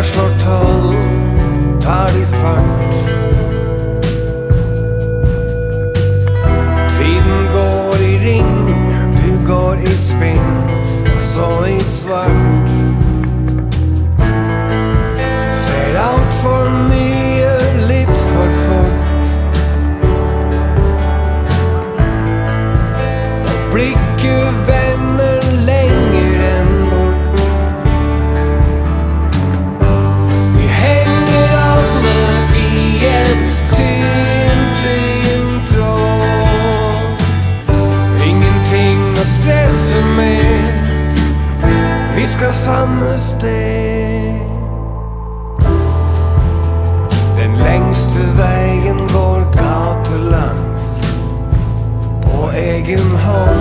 slår 12, tar i fart. Tiden går i ring, du går i spinn och så i svart. Ser allt för mycket, lite för fort. Och blickar vänner längre än bort. Vi hänger alla i en tyn tråd. Ingenting att stressa med, vi ska samma steg. Den längsta vägen går gatulangs på egen hand.